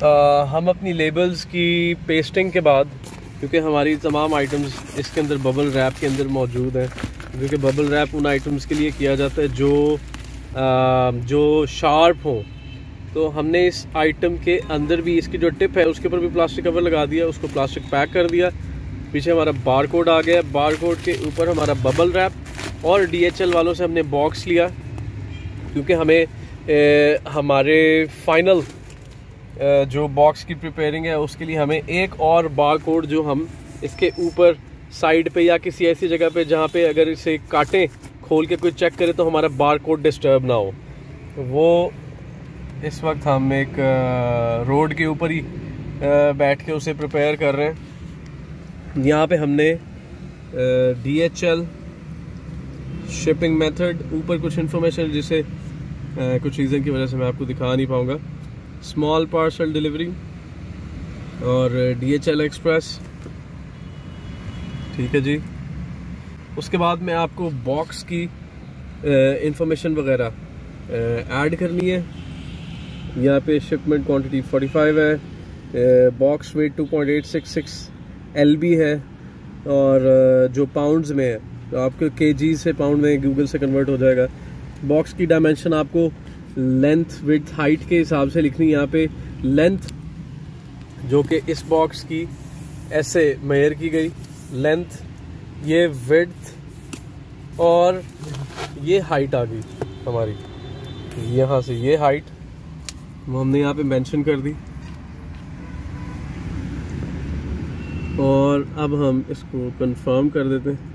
हम अपनी लेबल्स की पेस्टिंग के बाद, क्योंकि हमारी तमाम आइटम्स इसके अंदर बबल रैप के अंदर मौजूद हैं, क्योंकि बबल रैप उन आइटम्स के लिए किया जाता है जो शार्प हो, तो हमने इस आइटम के अंदर भी इसकी जो टिप है उसके ऊपर भी प्लास्टिक कवर लगा दिया, उसको प्लास्टिक पैक कर दिया। पीछे हमारा बार कोड आ गया, बार कोड के ऊपर हमारा बबल रैप, और DHL वालों से हमने बॉक्स लिया, क्योंकि हमें हमारे फाइनल जो बॉक्स की प्रिपेयरिंग है उसके लिए हमें एक और बार कोड जो हम इसके ऊपर साइड पे या किसी ऐसी जगह पे जहाँ पे अगर इसे काटें खोल के कोई चेक करे तो हमारा बार कोड डिस्टर्ब ना हो, वो इस वक्त हम एक रोड के ऊपर ही बैठ के उसे प्रिपेयर कर रहे हैं। यहाँ पे हमने DHL शिपिंग मेथड, ऊपर कुछ इन्फॉर्मेशन जिसे कुछ रीज़न की वजह से मैं आपको दिखा नहीं पाऊँगा, स्मॉल पार्सल डिलीवरी और DHL एक्सप्रेस, ठीक है जी। उसके बाद में आपको बॉक्स की इंफॉर्मेशन वगैरह ऐड करनी है। यहाँ पे शिपमेंट क्वांटिटी 45 है, बॉक्स वेट 2.866 LB है, और जो पाउंड्स में है तो आपको kg से पाउंड में गूगल से कन्वर्ट हो जाएगा। बॉक्स की डायमेंशन आपको लेंथ विड्थ हाइट के हिसाब से लिखनी है। यहाँ पे लेंथ जो कि इस बॉक्स की ऐसे मेजर की गई लेंथ, ये विड्थ और ये हाइट आ गई हमारी, यहाँ से ये हाइट वो हमने यहाँ पे मेंशन कर दी। और अब हम इसको कंफर्म कर देते हैं।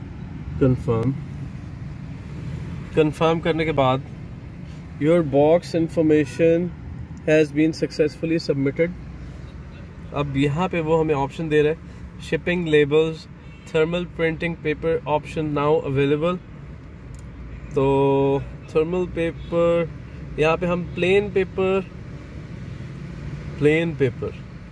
कंफर्म करने के बाद your box information has been successfully submitted. अब यहाँ पे वो हमें ऑप्शन दे रहा है, shipping labels thermal printing paper option now available. तो थर्मल पेपर, यहाँ पे हम प्लेन पेपर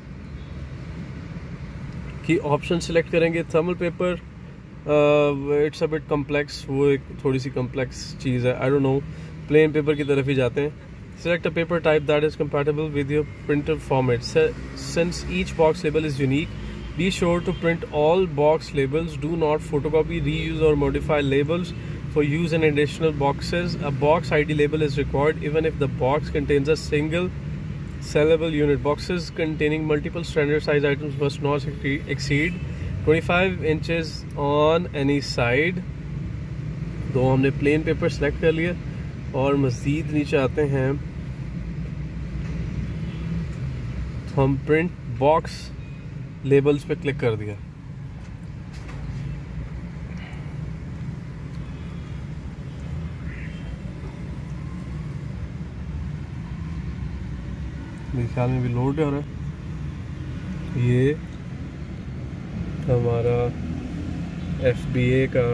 की ऑप्शन सिलेक्ट करेंगे। Thermal paper it's a bit complex, वो एक थोड़ी सी कम्प्लेक्स चीज़ है, I don't know, plain paper की तरफ ही जाते हैं। Select a paper type that is compatible with your printer format. Since each box label is unique, be sure to print all box labels. Do not photocopy, reuse or modify labels for use in additional boxes. A box ID label is required even if the box contains a single sellable unit. Boxes containing multiple standard size items must not exceed 25 inches on any side. तो हमने plain paper select कर लिया और मज़ीद नीचे आते हैं, हम प्रिंट बॉक्स लेबल्स पे क्लिक कर दिया। मेरे ख्याल में भी लोड हो रहा है। ये हमारा FBA का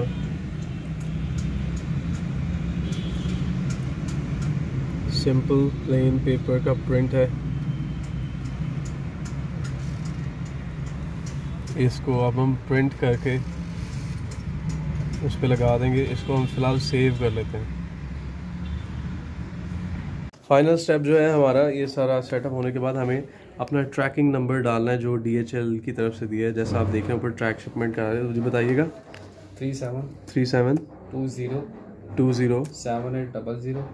सिंपल प्लेन पेपर का प्रिंट है। इसको अब हम प्रिंट करके उस पर लगा देंगे। इसको हम फ़िलहाल सेव कर लेते हैं। फाइनल स्टेप जो है हमारा, ये सारा सेटअप होने के बाद हमें अपना ट्रैकिंग नंबर डालना है जो DHL की तरफ से दिया है। जैसा आप देख रहे हैं ऊपर ट्रैक शिपमेंट का है, मुझे बताइएगा। 37 20 7800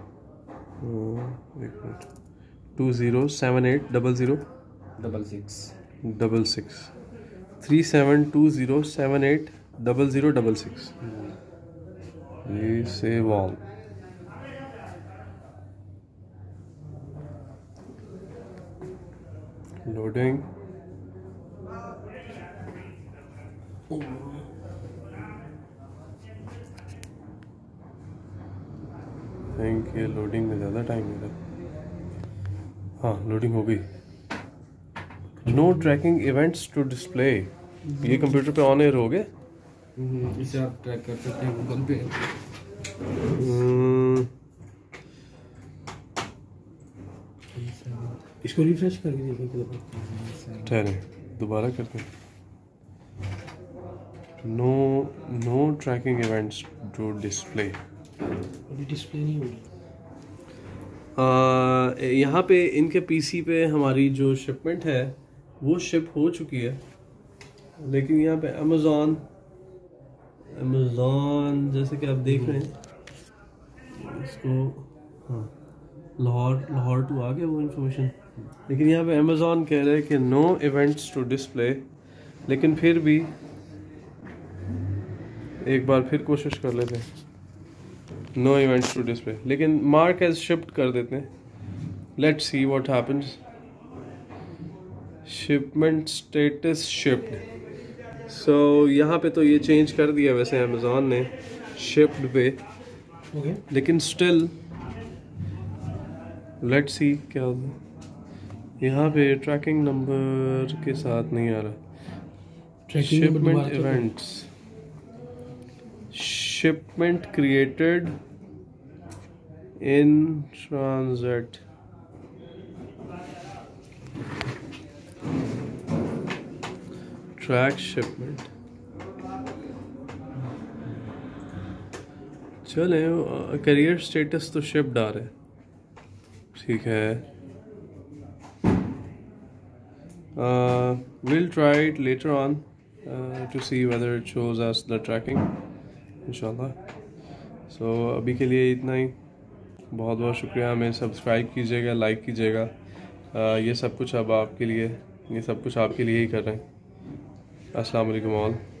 207800 66 3720780066। ये save all. Loading, thank you. Loading में ज़्यादा टाइम लगा। हाँ, लोडिंग हो गई। No tracking events to display, ये कंप्यूटर पे ऑन एयर हो गए। इसे आप ट्रैक कर सकते हैं गूगल पे। इसको रिफ्रेश करके देखिए, ठहरे दोबारा करते हैं। No tracking events to display, display नहीं होगी। यहाँ पे इनके पीसी पे हमारी जो शिपमेंट है वो शिप हो चुकी है, लेकिन यहाँ पे अमेज़ॉन जैसे कि आप देख रहे हैं इसको, हाँ लाहौर टू आ गया वो इन्फॉर्मेशन, लेकिन यहाँ पे अमेज़ॉन कह रहे हैं कि नो इवेंट्स टू डिस्प्ले। लेकिन फिर भी एक बार फिर कोशिश कर लेते हैं, नो इवेंट्स टू डिस्प्ले, लेकिन मार्क एज शिफ्ट कर देते हैं। Let's see what happens. Shipment status shipped. So यहाँ पे तो ये चेंज कर दिया वैसे अमेज़ॉन ने शिप्ड पे, लेकिन स्टिल लेट्स सी क्या होता है। यहाँ पे ट्रैकिंग नंबर के साथ नहीं आ रहा। Shipment events, shipment created in transit, track shipment. चले करियर स्टेटस तो शिप्ड आ रहा है, ठीक है। we'll try it later on to see whether it shows us the tracking इंशाल्लाह। so अभी के लिए इतना ही। बहुत बहुत शुक्रिया। हमें सब्सक्राइब कीजिएगा, लाइक कीजिएगा। ये सब कुछ अब आपके लिए, ये सब कुछ आपके लिए ही कर रहे हैं। अस्सलाम वालेकुम ऑल।